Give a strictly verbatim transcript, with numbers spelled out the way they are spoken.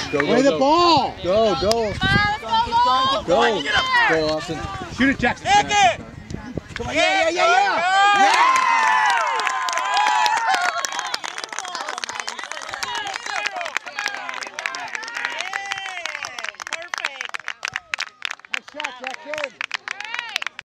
Go, Play the go. ball. Go, go. Go, Go. Go, Austin. Shoot it, Jackson. Take it. Come on, yeah, yeah, yeah, yeah. Yeah. Perfect. Nice shot, Jackson.